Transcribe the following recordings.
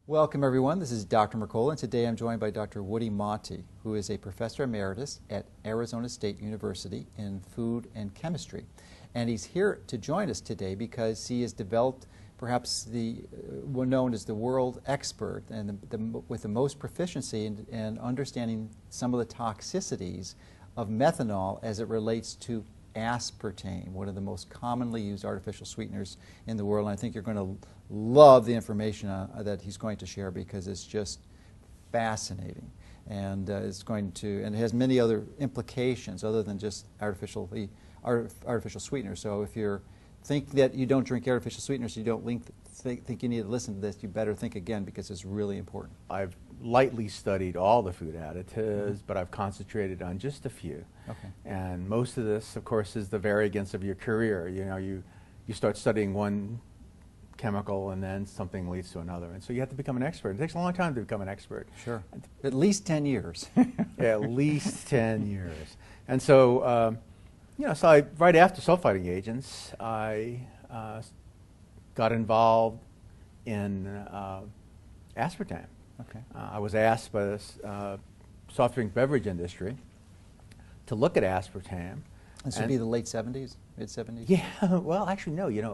Welcome everyone, this is Dr. Mercola, and today I'm joined by Dr. Woody Monty, who is a professor emeritus at Arizona State University in food and chemistry. And he's here to join us today because he has developed perhaps the known as the world expert and with the most proficiency in understanding some of the toxicities of methanol as it relates to aspartame, one of the most commonly used artificial sweeteners in the world. And I think you're going to love the information that he's going to share because it's just fascinating, and it's going to, and it has many other implications other than just artificial sweeteners. So if you think that you don't drink artificial sweeteners, you don't think you need to listen to this, you better think again because it's really important. I've lightly studied all the food additives, but I've concentrated on just a few. Okay. And most of this, of course, is the variegance of your career. You know, you start studying one chemical and then something leads to another. And so you have to become an expert. It takes a long time to become an expert. Sure. At least 10 years. Yeah, at least 10 years. And so, you know, so right after sulfiting agents, I got involved in aspartame. Okay. I was asked by the soft drink beverage industry to look at aspartame. This would be the late 70s, mid-70s? Yeah, well, actually, no. You know,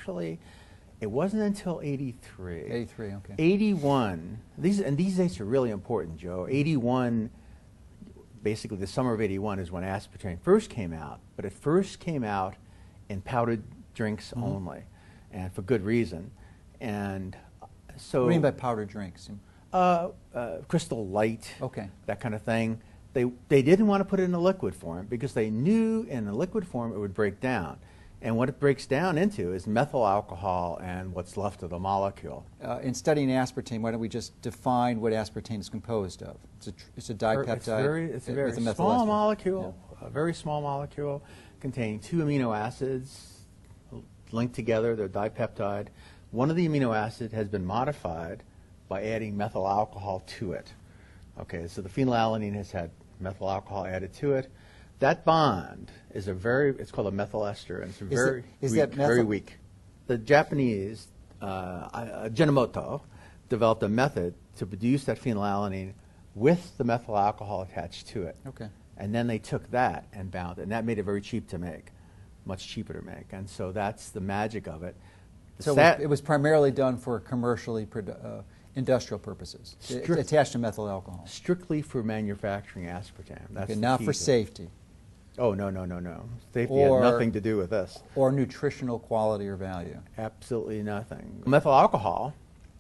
it wasn't until 83. 83, okay. 81, these dates are really important, Joe. 81, basically the summer of 81 is when aspartame first came out, but it first came out in powdered drinks only, and for good reason. And so... What do you mean by powdered drinks? Crystal Light, okay, that kind of thing. They didn't want to put it in a liquid form because they knew in a liquid form it would break down. And what it breaks down into is methyl alcohol and what's left of the molecule. In studying aspartame, why don't we just define what aspartame is composed of? It's a dipeptide. It's a very small molecule, a very small molecule containing two amino acids linked together. They're dipeptide. One of the amino acids has been modified by adding methyl alcohol to it. Okay, so the phenylalanine has had methyl alcohol added to it. That bond is it's called a methyl ester, and it's very weak. The Japanese, Ajinomoto, developed a method to produce that phenylalanine with the methyl alcohol attached to it. Okay. And then they took that and bound it, and that made it very cheap to make, much cheaper to make. And so that's the magic of it. So it was primarily done for commercially industrial purposes, attached to methyl alcohol. Strictly for manufacturing aspartame. That's okay, not for safety. Oh, no. Safety had nothing to do with this. Or nutritional quality or value. Absolutely nothing. Methyl alcohol,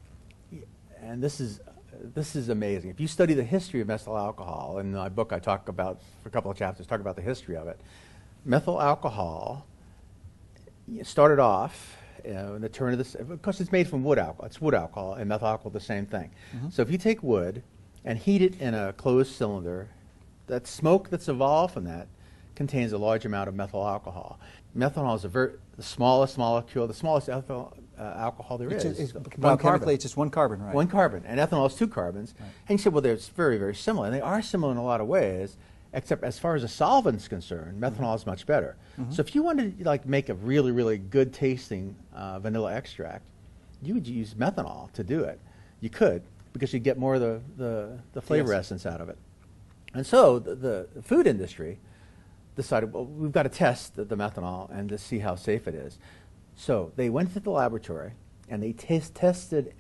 and this is amazing. If you study the history of methyl alcohol, in my book I talk about, for a couple of chapters, talk about the history of it. Methyl alcohol started off in the turn of this, because it's made from wood alcohol. It's wood alcohol and methyl alcohol, the same thing. So if you take wood and heat it in a closed cylinder, that smoke that's evolved from that contains a large amount of methyl alcohol. Methanol is the smallest molecule, the smallest alcohol there is. Chemically, it's just one carbon, right? One carbon, and ethanol is two carbons. Right. And you said, well, they're very, very similar, and they are similar in a lot of ways, except as far as a solvent's concerned, methanol is much better. So if you wanted to make a really, really good tasting vanilla extract, you would use methanol to do it. You could, because you'd get more of the flavor essence out of it. And so the food industry decided, well, we've got to test the methanol and to see how safe it is. So they went to the laboratory and they tested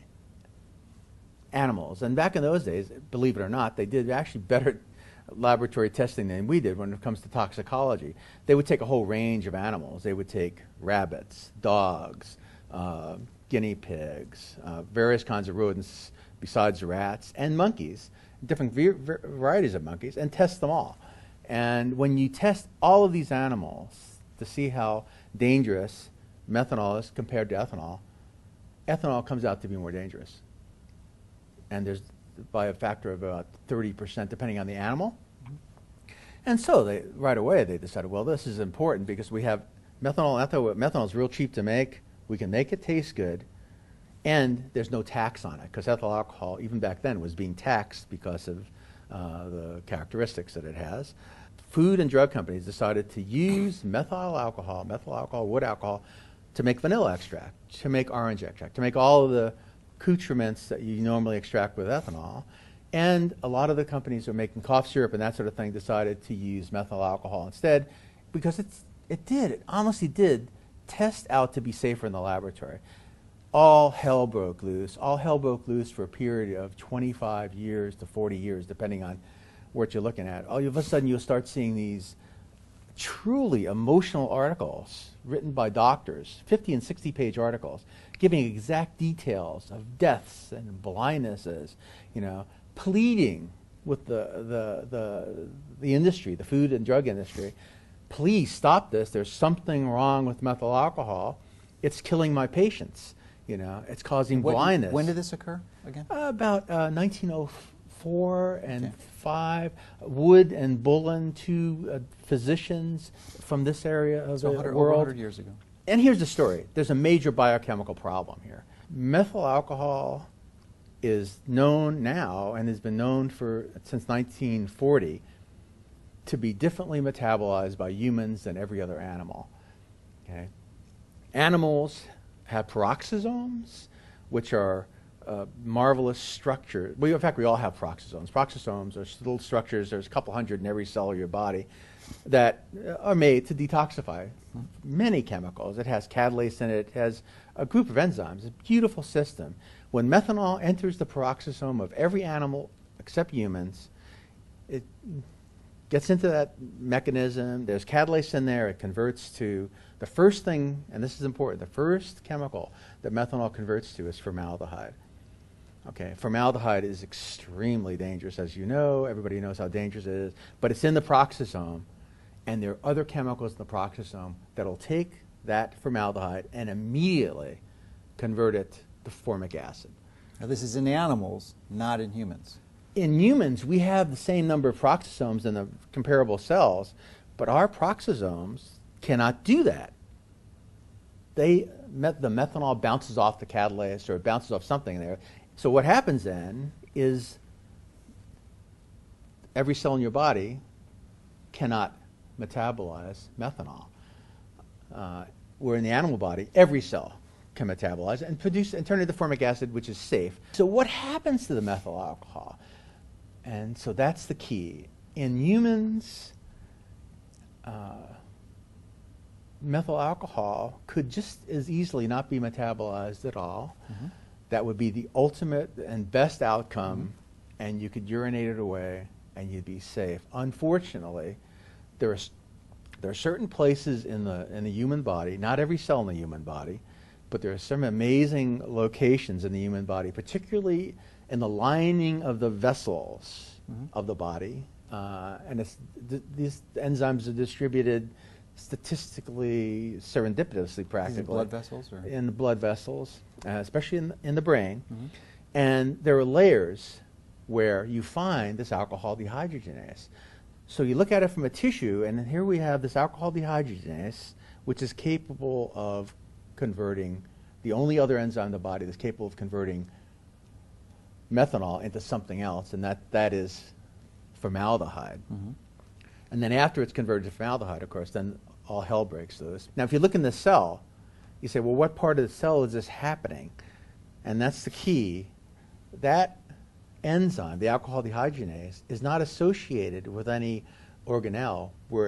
animals. And back in those days, believe it or not, they did actually better laboratory testing than we did when it comes to toxicology. They would take a whole range of animals. They would take rabbits, dogs, guinea pigs, various kinds of rodents besides rats, and monkeys, different varieties of monkeys, and test them all. And when you test all of these animals to see how dangerous methanol is compared to ethanol, ethanol comes out to be more dangerous. And there's by a factor of about 30%, depending on the animal. And so right away they decided, well, this is important because we have methanol. Methanol is real cheap to make. We can make it taste good. And there's no tax on it, because ethyl alcohol, even back then, was being taxed because of the characteristics that it has. Food and drug companies decided to use methyl alcohol, wood alcohol, to make vanilla extract, to make orange extract, to make all of the accoutrements that you normally extract with ethanol. And a lot of the companies who are making cough syrup and that sort of thing decided to use methyl alcohol instead because it honestly did test out to be safer in the laboratory. All hell broke loose. All hell broke loose for a period of 25 years to 40 years, depending on what you're looking at. All of a sudden, you'll start seeing these truly emotional articles written by doctors, 50 and 60-page articles, giving exact details of deaths and blindnesses, pleading with the industry, the food and drug industry, please stop this. There's something wrong with methyl alcohol. It's killing my patients. It's causing blindness. When did this occur again? About 1904 and 5. Wood and Bullen, two physicians from this area of the world. Over 100 years ago. And here's the story. There's a major biochemical problem here. Methyl alcohol is known now and has been known since 1940 to be differently metabolized by humans than every other animal. Okay? Animals have peroxisomes, which are marvelous structures. Well, in fact, we all have peroxisomes. Peroxisomes are little structures, there's a couple hundred in every cell of your body, that are made to detoxify many chemicals. It has catalase in it. It has a group of enzymes. It's a beautiful system. When methanol enters the peroxisome of every animal except humans, it gets into that mechanism. There's catalase in there. It converts to the first thing, and this is important, the first chemical that methanol converts to is formaldehyde. Okay, formaldehyde is extremely dangerous, as you know. Everybody knows how dangerous it is. But it's in the peroxisome, and there are other chemicals in the peroxisome that will take that formaldehyde and immediately convert it to formic acid. Now, this is in animals, not in humans. In humans, we have the same number of peroxisomes in the comparable cells, but our peroxisomes cannot do that. The methanol bounces off the catalase, or it bounces off something there. So what happens then is every cell in your body cannot metabolize methanol. Where in the animal body, every cell can metabolize it and produce and turn it into formic acid, which is safe. So what happens to the methyl alcohol? And so that's the key. In humans, methyl alcohol could just as easily not be metabolized at all. Mm-hmm. That would be the ultimate and best outcome, and you could urinate it away and you'd be safe. Unfortunately, there are certain places in the human body, not every cell in the human body, but there are some amazing locations in the human body, particularly in the lining of the vessels of the body. And these enzymes are distributed statistically, serendipitously, practically. In blood vessels? Or? In the blood vessels, especially in the brain. Mm-hmm. And there are layers where you find this alcohol dehydrogenase. So you look at it from a tissue, and here we have this alcohol dehydrogenase, which is capable of converting, the only other enzyme in the body that's capable of converting methanol into something else, and that is formaldehyde. Mm-hmm. And then after it's converted to formaldehyde, of course, then all hell breaks loose. Now, if you look in the cell, you say, well, what part of the cell is this happening? And that's the key. That enzyme, the alcohol dehydrogenase, is not associated with any organelle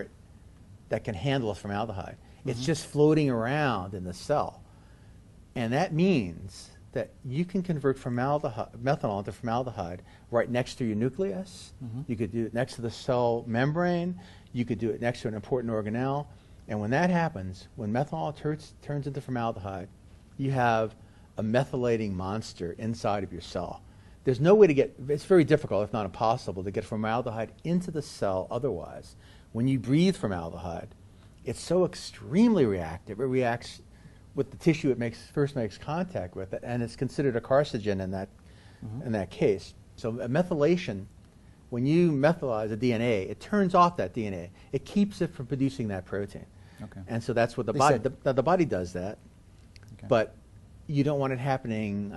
that can handle a formaldehyde. Mm-hmm. It's just floating around in the cell. And that means that you can convert methanol into formaldehyde right next to your nucleus. Mm-hmm. You could do it next to the cell membrane. You could do it next to an important organelle. And when that happens, when methanol turns into formaldehyde, you have a methylating monster inside of your cell. There's no way to it's very difficult, if not impossible, to get formaldehyde into the cell otherwise. When you breathe formaldehyde, it's so extremely reactive. It reacts with the tissue it first makes contact with, and it's considered a carcinogen in that case. So a methylation, when you methylize a DNA, it turns off that DNA. It keeps it from producing that protein. Okay. And so that's what the body does that. Okay. But you don't want it happening,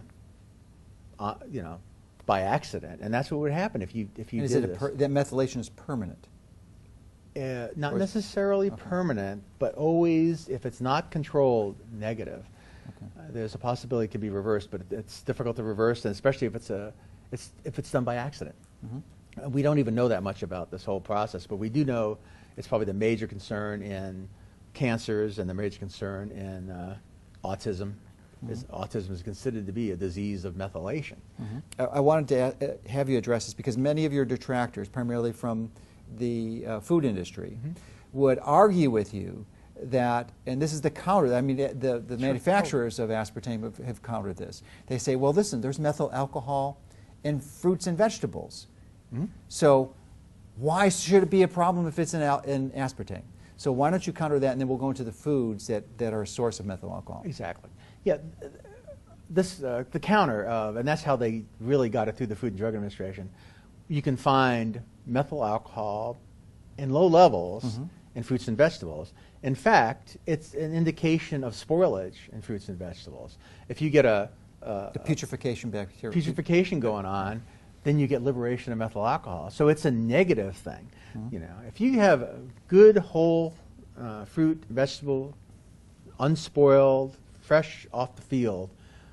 by accident, and that's what would happen if you did this. That methylation is permanent? Not necessarily permanent, but always, if it's not controlled, negative. Okay. there's a possibility it can be reversed, but it's difficult to reverse, and especially if it's done by accident. We don't even know that much about this whole process, but we do know it's probably the major concern in cancers and the major concern in autism. Autism is considered to be a disease of methylation. I wanted to have you address this because many of your detractors, primarily from the food industry, would argue with you that, and this is the counter, I mean, the manufacturers of aspartame have countered this. They say, well, listen, there's methyl alcohol in fruits and vegetables. So why should it be a problem if it's in aspartame? So why don't you counter that, and then we'll go into the foods that are a source of methyl alcohol. Exactly. Yeah, the counter, and that's how they really got it through the Food and Drug Administration. You can find methyl alcohol in low levels in fruits and vegetables. In fact, it's an indication of spoilage in fruits and vegetables. If you get the putrefaction bacteria. Putrefaction going on, then you get liberation of methyl alcohol. So it's a negative thing. You know, if you have good whole fruit, vegetable, unspoiled, fresh off the field,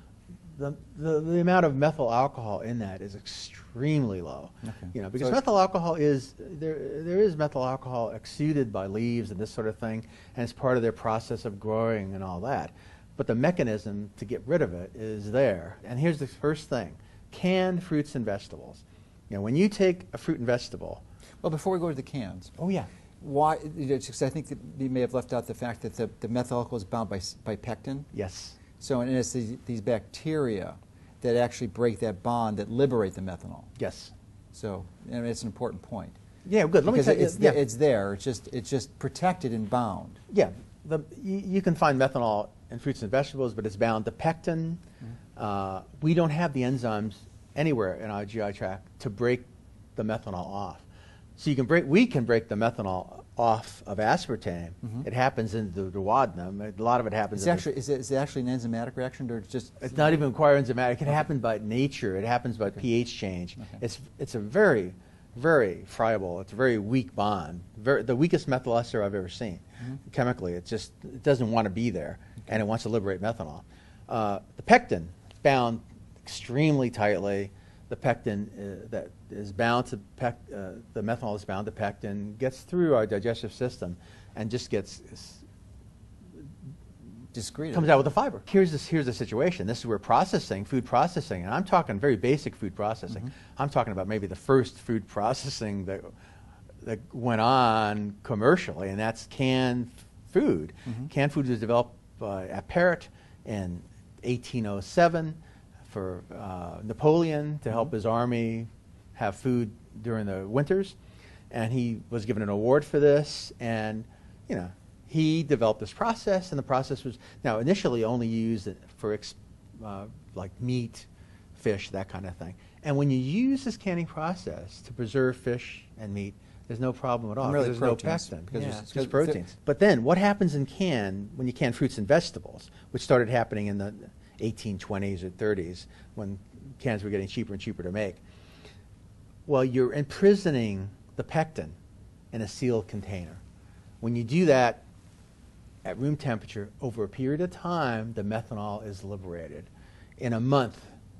the amount of methyl alcohol in that is extremely low. You know, because methyl alcohol is there is methyl alcohol exuded by leaves and this sort of thing, and it's part of their process of growing and all that. But the mechanism to get rid of it is there. And here's the first thing: canned fruits and vegetables. You know, when you take a fruit and vegetable. Well, before we go to the cans. Oh yeah. Why? Because I think that you may have left out the fact that the methyl alcohol is bound by pectin. Yes. So, and it's these bacteria that actually break that bond that liberate the methanol. Yes. So, and it's an important point. Yeah, good. Let me tell you, it's there. It's just protected and bound. Yeah. You can find methanol in fruits and vegetables, but it's bound to pectin. We don't have the enzymes anywhere in our GI tract to break the methanol off. So we can break the methanol off of aspartame. It happens in the duodenum. A lot of it happens. Is it actually an enzymatic reaction, or just? It's not even required enzymatic. It can happen by nature. It happens by pH change. It's a very, very friable. It's a very weak bond. The weakest methyl ester I've ever seen. Chemically, it doesn't want to be there, and it wants to liberate methanol. The pectin is bound extremely tightly. The pectin that is bound to the methanol is bound to pectin, gets through our digestive system, and just gets discreted. Comes out with the fiber. Here's the situation. This is where food processing, and I'm talking very basic food processing. I'm talking about maybe the first food processing that went on commercially, and that's canned food. Canned food was developed by Aspartame in 1807. For Napoleon to help his army have food during the winters, and he was given an award for this. And you know, he developed this process, and the process was now initially only used for like meat, fish, that kind of thing. And when you use this canning process to preserve fish and meat, there's no problem at all. Really, there's proteins, no pectin. because It's just proteins. But then, what happens when you can fruits and vegetables, which started happening in the 1820s or 30s, when cans were getting cheaper and cheaper to make? Well, you're imprisoning the pectin in a sealed container. When you do that at room temperature, over a period of time, the methanol is liberated. In a month,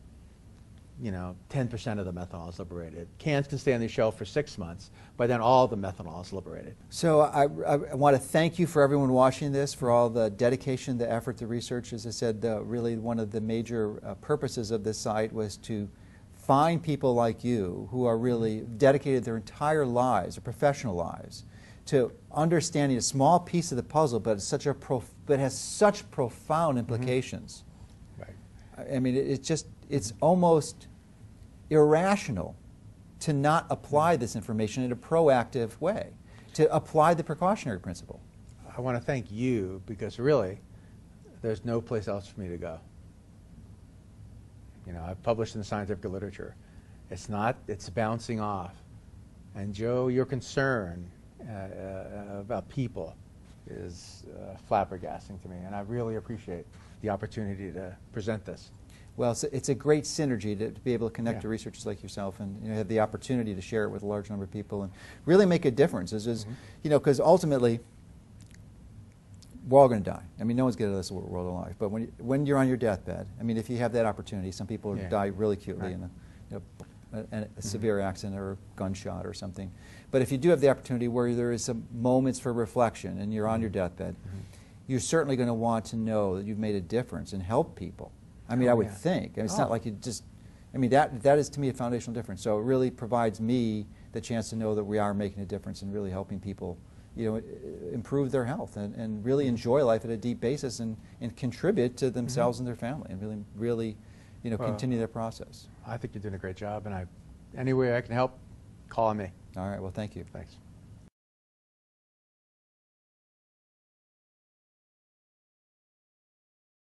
10% of the methanol is liberated. Cans can stay on the shelf for 6 months, but then all the methanol is liberated. So I want to thank you for everyone watching this, for all the dedication, the effort, the research. As I said, really one of the major purposes of this site was to find people like you who are really dedicated their entire lives, their professional lives, to understanding a small piece of the puzzle, but but has such profound implications. Right. I mean, it's almost irrational to not apply this information in a proactive way, to apply the precautionary principle. I want to thank you, because really, there's no place else for me to go. I've published in the scientific literature. It's bouncing off. And Joe, your concern about people is flabbergasting to me, and I really appreciate the opportunity to present this. Well, it's a great synergy to be able to connect to researchers like yourself, and have the opportunity to share it with a large number of people and really make a difference. Because ultimately, we're all going to die. I mean, no one's getting out of this world alive. But when you're on your deathbed, I mean, if you have that opportunity, some people die really acutely in a severe accident or a gunshot or something. But if you do have the opportunity where there is some moments for reflection and you're on your deathbed, you're certainly going to want to know that you've made a difference and help people. I mean, I would think. I mean, it's not like you just, I mean, that is to me a foundational difference. So it really provides me the chance to know that we are making a difference and really helping people, you know, improve their health and really enjoy life at a deep basis and contribute to themselves and their family and really, you know, continue their process. I think you're doing a great job, and any way I can help, call on me. All right, well, thank you. Thanks.